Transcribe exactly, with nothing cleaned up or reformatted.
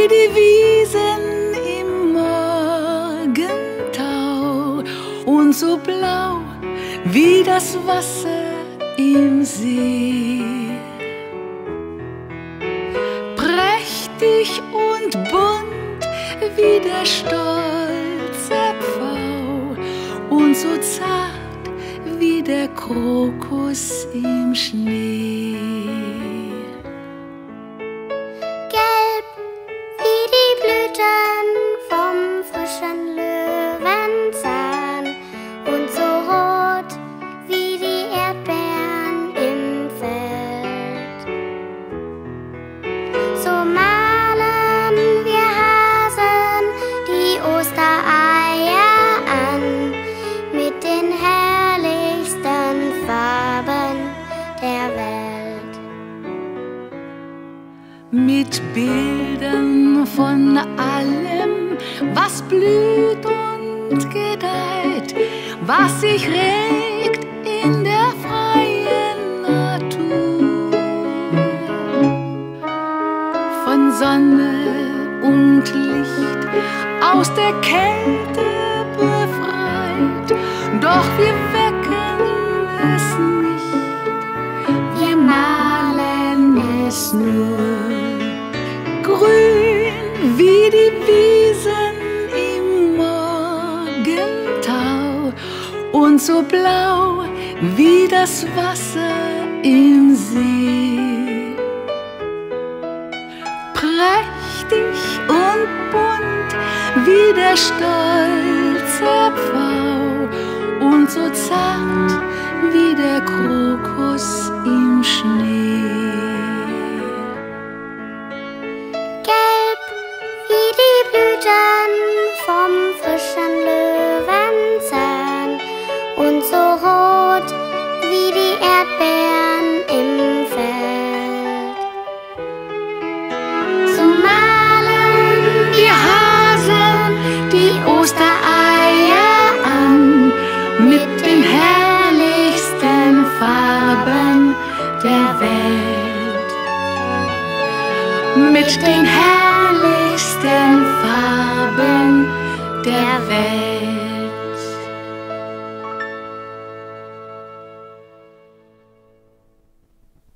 die Wiesen im Morgentau und so blau wie das Wasser im See. Prächtig und bunt wie der stolze Pfau und so zart wie der Krokus im Schnee. Gelb wie die Blüten vom frischen Löwenzahn und so rot wie die Erdbeeren im Feld. So malen wir Hasen die Ostereier an mit den herrlichsten Farben der Welt. Mit Bildern von allem, was blüht und gedeiht, was sich regt in der freien Natur. Von Sonne und Licht aus der Kälte befreit, doch wir wecken es nicht, wir malen es nur. Grün wie die Wiesen im Morgentau und so blau wie das Wasser im See. Prächtig und bunt wie der stolze Pfau und so zart wie der Krokus im Schnee. Gelb wie die Blüten vom frischen Löwenzahn und so rot wie die Erdbeeren im Feld. So malen wir Hasen die Ostereier an Mit den herrlichsten Farben der Welt. Mit den herrlichsten Farben der Welt.